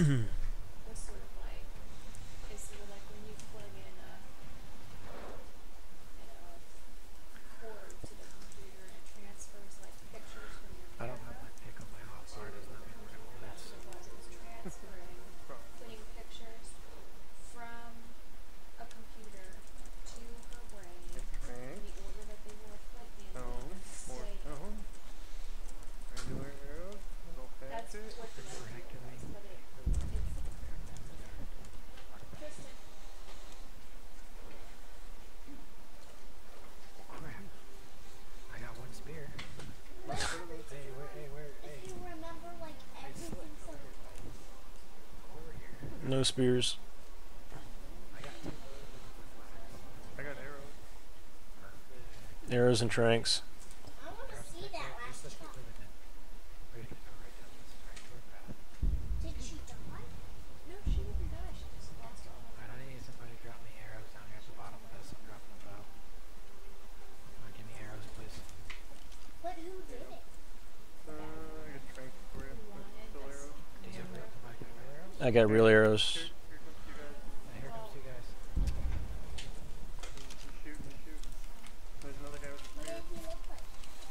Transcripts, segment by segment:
was sort of like is sort of like when you plug in a cord to the computer and it transfers like pictures from your I don't have camera my pick on my to hotbar. Does the that mean we're gonna computer. That's miss? what it was. It was transferring, putting pictures from a computer to her brain in the order that they were put in and staying. Regular arrows, little That's hatchet. what the idea was, Regularly. but it's Tristan. Oh crap! I got one spear. Hey. If you remember like everything so Over here. No spears. I got two. I got arrows. Perfect. Arrows and tranks. I want to see that last Let's keep jump. moving then. We're gonna go right down this triangular path. Did she die? No, she didn't die. She just lost all of Alright, I need somebody to drop me arrows down here at the bottom of this. I'm dropping them out. Give me arrows, please. But who did it? I got strength for you. Still arrows. Do you have somebody got real arrows? I got real arrows. Here comes you guys. Here comes two guys. You shoot. There's another guy with a What spear. did he look like?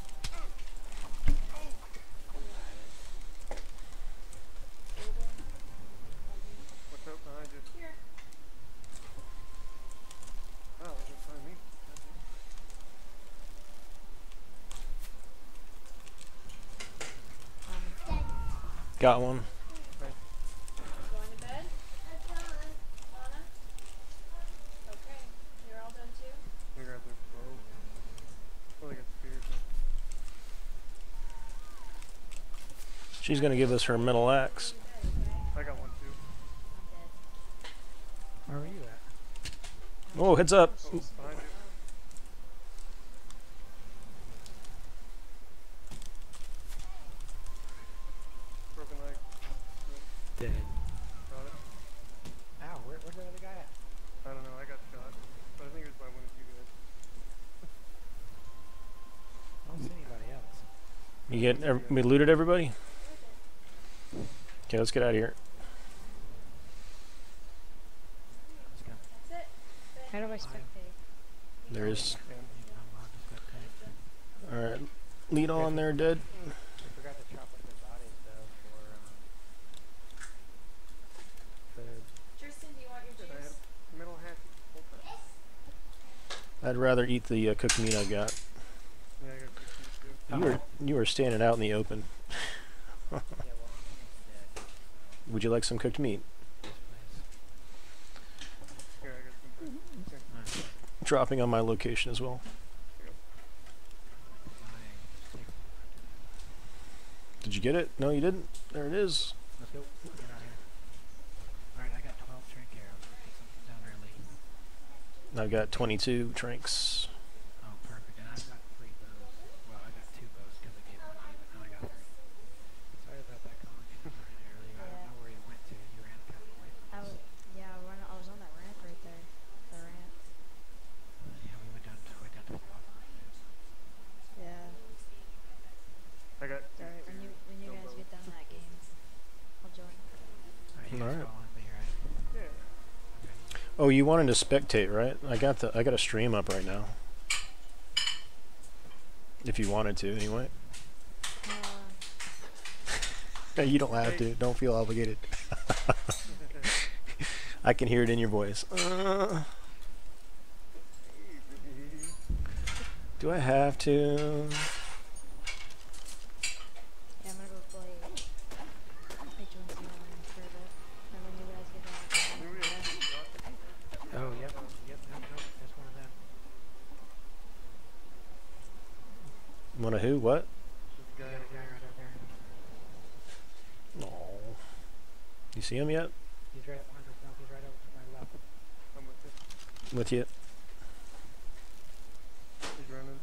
What's up behind you? here. Oh, they didn't find me. Dead. Got one. Going to bed? Anna? Okay. You're all done too? Let me grab their bow. Oh, they got spears now. She's gonna give us her metal axe. Go to bed, okay? I got one too. Where were you at? Oh, heads up. Oh, behind you. Broken leg. Dead. Got it. Ow, where's the other guy at? I don't know, I got shot. But I think it was by one of you guys. I don't see anybody else. You get? We looted everybody. Okay, let's get out of here. Let's go. That's it. How do I spectate? There is. I'm All right, lead on there, dead. We forgot to chop up their bodies though for Tristan, do you want your I juice? have metal hatchet the whole time. I'd rather eat the cooked meat I got. Yeah, I got cookies too. You were standing out in the open. yeah, well, I'm almost dead. Would you like some cooked meat? Yes, please. Here, I got some cookies. Here. Nice. Dropping on my location as well. Did you get it? No, you didn't. There it is. Let's go. Get out here. Alright, I got 12 shrink arrows. We'll take something down early. I've got 22 tranks. Oh, perfect. And I've got 3 bows. Well, I got 2 bows because I gave one to you, but now I got 3. Sorry about that, Colin. You know, right earlier. I don't know where you went to. You ran kind of away from us. I was on that ramp right there. The ramp. Yeah, we went down to the bottom. Yeah. I got Alright, when you guys get done that game, I'll join. Alright, you guys Alright. following me, right? yeah. Oh, you wanted to spectate, right? I got a stream up right now. If you wanted to, anyway. You don't have to. Don't feel obligated. I can hear it in your voice. Do I have to? Yeah, I'm gonna go play H1Z1 for a bit. And when you guys get done, Maybe I should drop it. Oh, yep. Nope. That's one of them. One of who? What? This Got guy. a guy right out there. Oh. You see him yet? He's right behind us now. He's right over to my left. I'm with you. With you? He's running.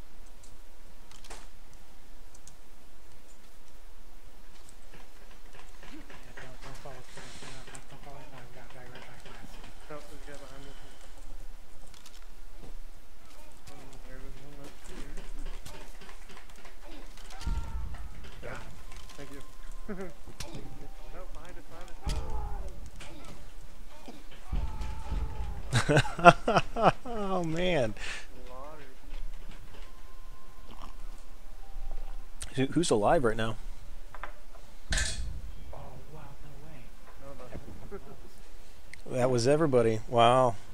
Yeah, don't follow us. Don't follow us. No, we got a guy right back behind us. Oh, there's a guy behind us. There goes one left here. Got him. Thank you. No, behind us, behind us. Oh man. Who's alive right now? Oh wow, no way. That was everybody. Wow.